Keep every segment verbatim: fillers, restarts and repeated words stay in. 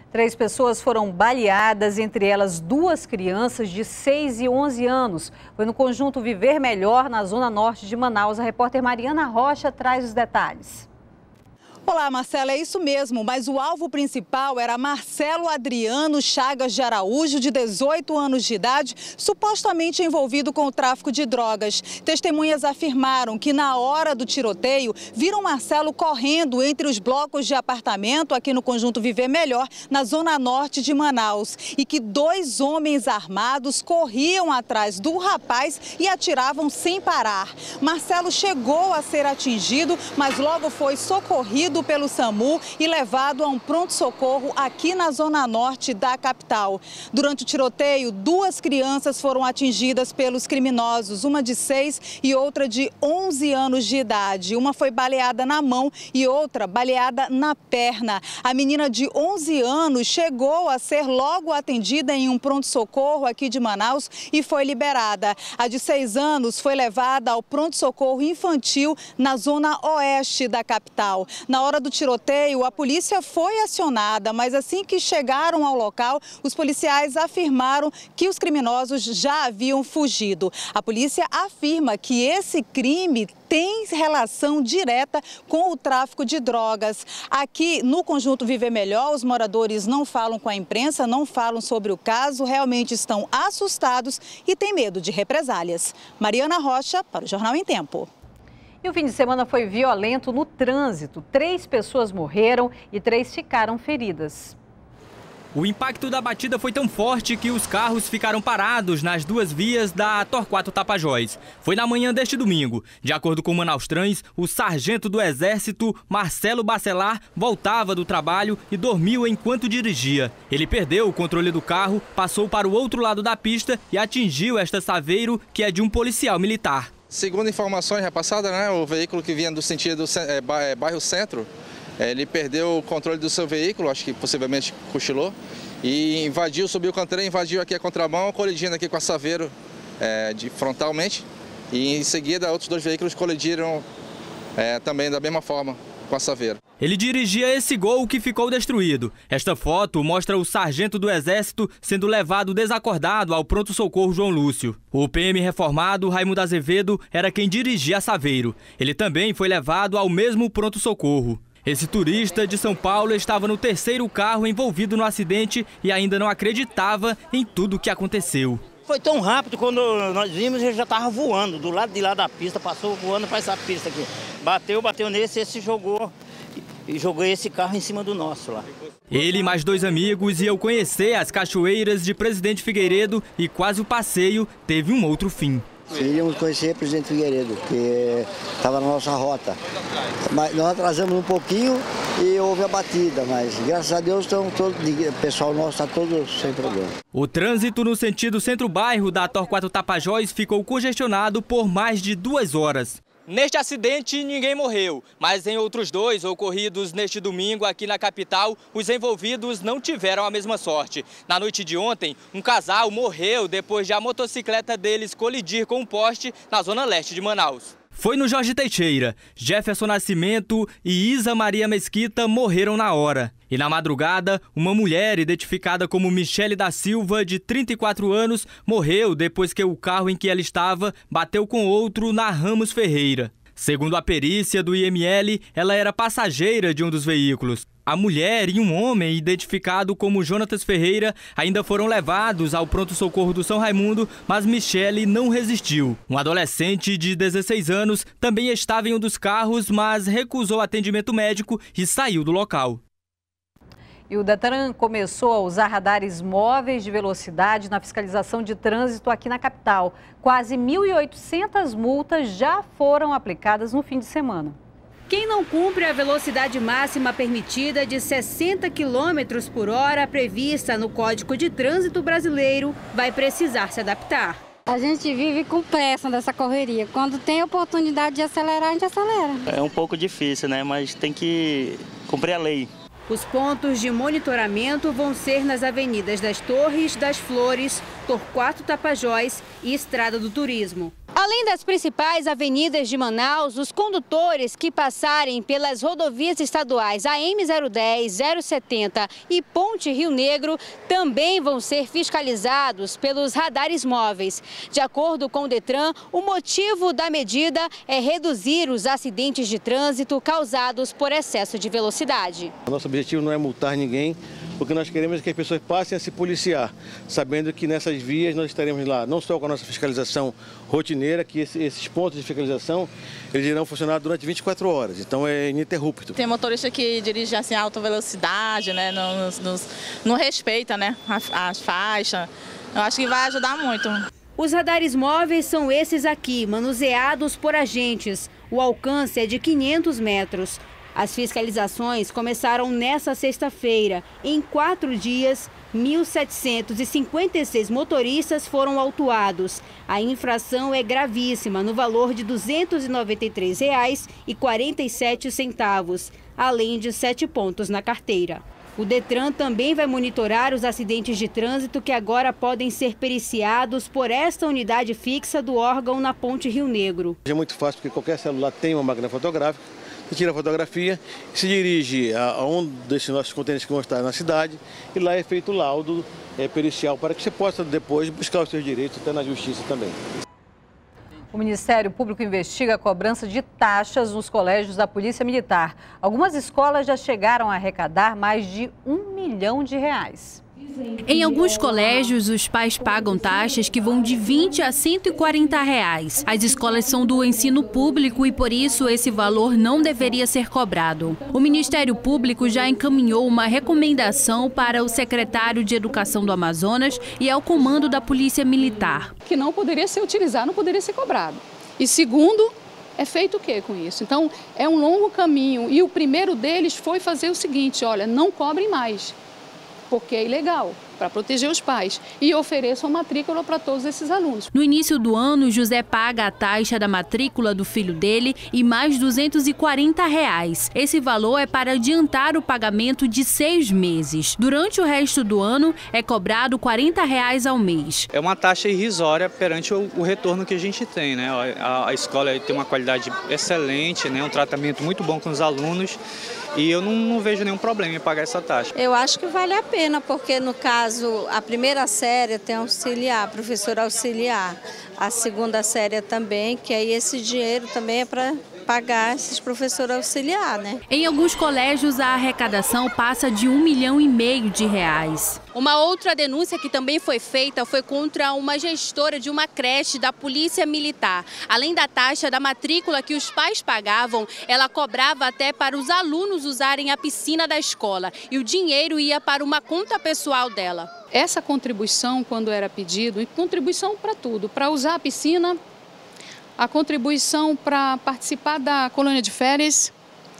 Três pessoas foram baleadas, entre elas duas crianças de seis e onze anos. Foi no conjunto Viver Melhor, na zona norte de Manaus. A repórter Mariana Rocha traz os detalhes. Olá, Marcela, é isso mesmo, mas o alvo principal era Marcelo Adriano Chagas de Araújo, de dezoito anos de idade, supostamente envolvido com o tráfico de drogas. Testemunhas afirmaram que na hora do tiroteio viram Marcelo correndo entre os blocos de apartamento aqui no conjunto Viver Melhor, na zona norte de Manaus, e que dois homens armados corriam atrás do rapaz e atiravam sem parar. Marcelo chegou a ser atingido, mas logo foi socorrido pelo SAMU e levado a um pronto-socorro aqui na zona norte da capital. Durante o tiroteio, duas crianças foram atingidas pelos criminosos, uma de seis e outra de onze anos de idade. Uma foi baleada na mão e outra baleada na perna. A menina de onze anos chegou a ser logo atendida em um pronto-socorro aqui de Manaus e foi liberada. A de seis anos foi levada ao pronto-socorro infantil na zona oeste da capital. Na hora do tiroteio, a polícia foi acionada, mas assim que chegaram ao local, os policiais afirmaram que os criminosos já haviam fugido. A polícia afirma que esse crime tem relação direta com o tráfico de drogas. Aqui no conjunto Viver Melhor, os moradores não falam com a imprensa, não falam sobre o caso, realmente estão assustados e têm medo de represálias. Mariana Rocha, para o Jornal em Tempo. E o fim de semana foi violento no trânsito. Três pessoas morreram e três ficaram feridas. O impacto da batida foi tão forte que os carros ficaram parados nas duas vias da Torquato Tapajós. Foi na manhã deste domingo. De acordo com o Manaus Trans, o sargento do Exército, Marcelo Bacelar, voltava do trabalho e dormiu enquanto dirigia. Ele perdeu o controle do carro, passou para o outro lado da pista e atingiu esta Saveiro, que é de um policial militar. Segundo informações repassadas, né, o veículo que vinha do sentido é, bairro Centro, ele perdeu o controle do seu veículo, acho que possivelmente cochilou, e invadiu, subiu o canteiro, invadiu aqui a contramão, colidindo aqui com a Saveiro é, de, frontalmente, e em seguida outros dois veículos colidiram é, também da mesma forma com a Saveiro. Ele dirigia esse Gol que ficou destruído. Esta foto mostra o sargento do Exército sendo levado desacordado ao pronto-socorro João Lúcio. O P M reformado, Raimundo Azevedo, era quem dirigia a Saveiro. Ele também foi levado ao mesmo pronto-socorro. Esse turista de São Paulo estava no terceiro carro envolvido no acidente e ainda não acreditava em tudo o que aconteceu. Foi tão rápido, quando nós vimos, ele já estava voando do lado de lá da pista, passou voando para essa pista aqui. Bateu, bateu nesse, esse jogou e jogou esse carro em cima do nosso lá. Ele e mais dois amigos iam conhecer as cachoeiras de Presidente Figueiredo e quase o passeio teve um outro fim. Iríamos conhecer Presidente Figueiredo, que estava na nossa rota. Mas nós atrasamos um pouquinho e houve a batida, mas graças a Deus estão todos, o pessoal nosso está todo sem problema. O trânsito no sentido centro-bairro da Torquato Tapajós ficou congestionado por mais de duas horas. Neste acidente, ninguém morreu, mas em outros dois ocorridos neste domingo aqui na capital, os envolvidos não tiveram a mesma sorte. Na noite de ontem, um casal morreu depois de a motocicleta deles colidir com um poste na zona leste de Manaus. Foi no Jorge Teixeira. Jefferson Nascimento e Isa Maria Mesquita morreram na hora. E na madrugada, uma mulher identificada como Michele da Silva, de trinta e quatro anos, morreu depois que o carro em que ela estava bateu com outro na Ramos Ferreira. Segundo a perícia do I M L, ela era passageira de um dos veículos. A mulher e um homem, identificado como Jonatas Ferreira, ainda foram levados ao pronto-socorro do São Raimundo, mas Michele não resistiu. Um adolescente de dezesseis anos também estava em um dos carros, mas recusou atendimento médico e saiu do local. E o Detran começou a usar radares móveis de velocidade na fiscalização de trânsito aqui na capital. Quase mil e oitocentas multas já foram aplicadas no fim de semana. Quem não cumpre a velocidade máxima permitida de sessenta quilômetros por hora prevista no Código de Trânsito Brasileiro vai precisar se adaptar. A gente vive com pressa dessa correria. Quando tem oportunidade de acelerar, a gente acelera. É um pouco difícil, né? Mas tem que cumprir a lei. Os pontos de monitoramento vão ser nas avenidas das Torres, das Flores, Torquato Tapajós e Estrada do Turismo. Além das principais avenidas de Manaus, os condutores que passarem pelas rodovias estaduais A M zero dez, zero setenta e Ponte Rio Negro também vão ser fiscalizados pelos radares móveis. De acordo com o Detran, o motivo da medida é reduzir os acidentes de trânsito causados por excesso de velocidade. O nosso objetivo não é multar ninguém. O que nós queremos é que as pessoas passem a se policiar, sabendo que nessas vias nós estaremos lá, não só com a nossa fiscalização rotineira, que esses pontos de fiscalização eles irão funcionar durante vinte e quatro horas, então é ininterrupto. Tem motorista que dirige assim a alta velocidade, né, não, não, não respeita, né, as, as faixas. Eu acho que vai ajudar muito. Os radares móveis são esses aqui, manuseados por agentes. O alcance é de quinhentos metros. As fiscalizações começaram nesta sexta-feira. Em quatro dias, mil setecentos e cinquenta e seis motoristas foram autuados. A infração é gravíssima, no valor de duzentos e noventa e três reais e quarenta e sete centavos, além de sete pontos na carteira. O Detran também vai monitorar os acidentes de trânsito que agora podem ser periciados por esta unidade fixa do órgão na Ponte Rio Negro. É muito fácil porque qualquer celular tem uma máquina fotográfica. Você tira a fotografia, se dirige a, a um desses nossos contêineres que vão estar na cidade e lá é feito o laudo é, pericial para que você possa depois buscar os seus direitos até na justiça também. O Ministério Público investiga a cobrança de taxas nos colégios da Polícia Militar. Algumas escolas já chegaram a arrecadar mais de um milhão de reais. Em alguns colégios, os pais pagam taxas que vão de vinte a cento e quarenta reais. As escolas são do ensino público e, por isso, esse valor não deveria ser cobrado. O Ministério Público já encaminhou uma recomendação para o secretário de Educação do Amazonas e ao comando da Polícia Militar. Que não poderia ser utilizado, não poderia ser cobrado. E segundo, é feito o que com isso? Então, é um longo caminho e o primeiro deles foi fazer o seguinte, olha, não cobrem mais. Porque é ilegal, para proteger os pais, e ofereçam matrícula para todos esses alunos. No início do ano, José paga a taxa da matrícula do filho dele e mais duzentos e quarenta reais. Esse valor é para adiantar o pagamento de seis meses. Durante o resto do ano, é cobrado quarenta reais ao mês. É uma taxa irrisória perante o, o retorno que a gente tem, né? A, a escola tem uma qualidade excelente, né? Um tratamento muito bom com os alunos. E eu não, não vejo nenhum problema em pagar essa taxa. Eu acho que vale a pena, porque no caso, a primeira série tem auxiliar, professor auxiliar. A segunda série também, que aí esse dinheiro também é para pagar esses professores auxiliar, né? Em alguns colégios, a arrecadação passa de um milhão e meio de reais. Uma outra denúncia que também foi feita foi contra uma gestora de uma creche da Polícia Militar. Além da taxa da matrícula que os pais pagavam, ela cobrava até para os alunos usarem a piscina da escola. E o dinheiro ia para uma conta pessoal dela. Essa contribuição, quando era pedido, e contribuição para tudo, para usar a piscina, a contribuição para participar da colônia de férias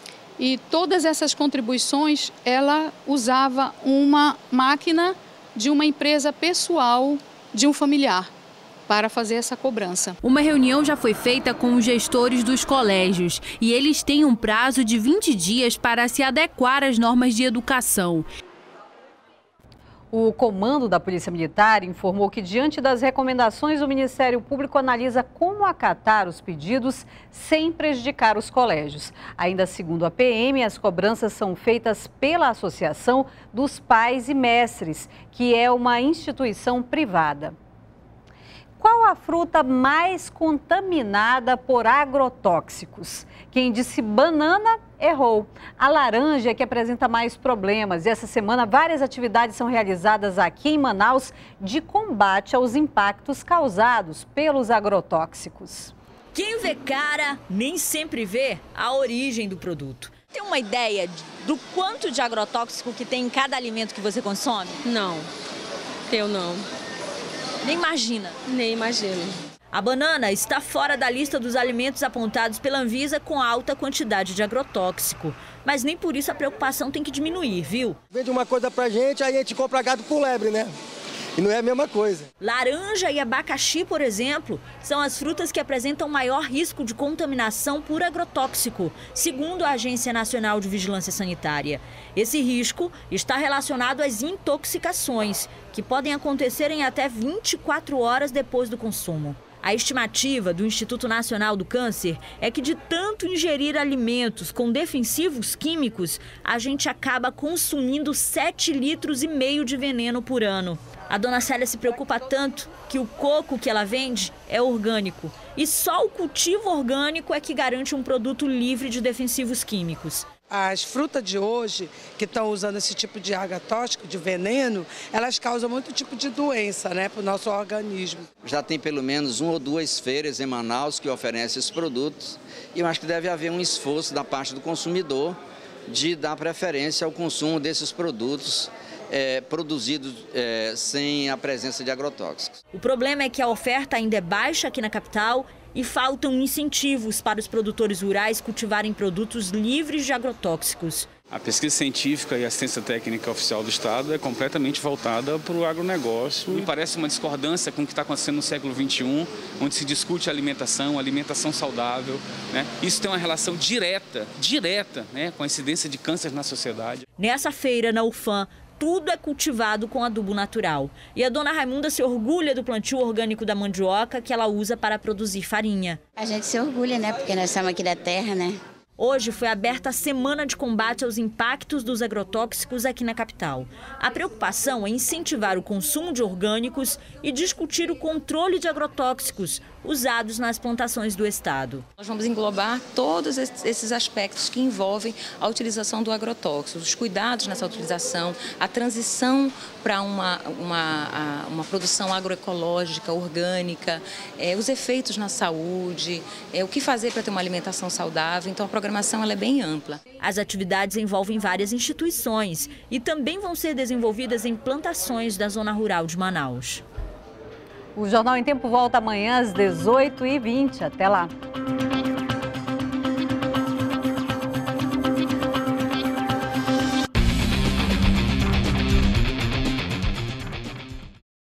e todas essas contribuições ela usava uma máquina de uma empresa pessoal de um familiar para fazer essa cobrança. Uma reunião já foi feita com os gestores dos colégios e eles têm um prazo de vinte dias para se adequar às normas de educação. O comando da Polícia Militar informou que, diante das recomendações, o Ministério Público analisa como acatar os pedidos sem prejudicar os colégios. Ainda segundo a P M, as cobranças são feitas pela Associação dos Pais e Mestres, que é uma instituição privada. Qual a fruta mais contaminada por agrotóxicos? Quem disse banana, errou. A laranja é que apresenta mais problemas. E essa semana, várias atividades são realizadas aqui em Manaus de combate aos impactos causados pelos agrotóxicos. Quem vê cara, nem sempre vê a origem do produto. Tem uma ideia do quanto de agrotóxico que tem em cada alimento que você consome? Não, eu não. Nem imagina. Nem imagino. A banana está fora da lista dos alimentos apontados pela Anvisa com alta quantidade de agrotóxico. Mas nem por isso a preocupação tem que diminuir, viu? Vende uma coisa pra gente, aí a gente compra gado por lebre, né? E não é a mesma coisa. Laranja e abacaxi, por exemplo, são as frutas que apresentam maior risco de contaminação por agrotóxico, segundo a Agência Nacional de Vigilância Sanitária. Esse risco está relacionado às intoxicações, que podem acontecer em até vinte e quatro horas depois do consumo. A estimativa do Instituto Nacional do Câncer é que de tanto ingerir alimentos com defensivos químicos, a gente acaba consumindo sete litros e meio de veneno por ano. A dona Célia se preocupa tanto que o coco que ela vende é orgânico. E só o cultivo orgânico é que garante um produto livre de defensivos químicos. As frutas de hoje, que estão usando esse tipo de agrotóxico, de veneno, elas causam muito tipo de doença, né, para o nosso organismo. Já tem pelo menos uma ou duas feiras em Manaus que oferecem esses produtos. E eu acho que deve haver um esforço da parte do consumidor de dar preferência ao consumo desses produtos É, produzidos é, sem a presença de agrotóxicos. O problema é que a oferta ainda é baixa aqui na capital e faltam incentivos para os produtores rurais cultivarem produtos livres de agrotóxicos. A pesquisa científica e assistência técnica oficial do Estado é completamente voltada para o agronegócio. Me parece uma discordância com o que está acontecendo no século vinte e um, onde se discute alimentação, alimentação saudável, né? Isso tem uma relação direta, direta, né, com a incidência de câncer na sociedade. Nessa feira, na U F A M, tudo é cultivado com adubo natural. E a dona Raimunda se orgulha do plantio orgânico da mandioca que ela usa para produzir farinha. A gente se orgulha, né? Porque nós estamos aqui da terra, né? Hoje foi aberta a Semana de Combate aos Impactos dos Agrotóxicos aqui na capital. A preocupação é incentivar o consumo de orgânicos e discutir o controle de agrotóxicos usados nas plantações do estado. Nós vamos englobar todos esses aspectos que envolvem a utilização do agrotóxico, os cuidados nessa utilização, a transição para uma, uma, uma produção agroecológica, orgânica, é, os efeitos na saúde, é, o que fazer para ter uma alimentação saudável. Então a programação ela é bem ampla. As atividades envolvem várias instituições e também vão ser desenvolvidas em plantações da zona rural de Manaus. O Jornal em Tempo volta amanhã às dezoito e vinte. Até lá.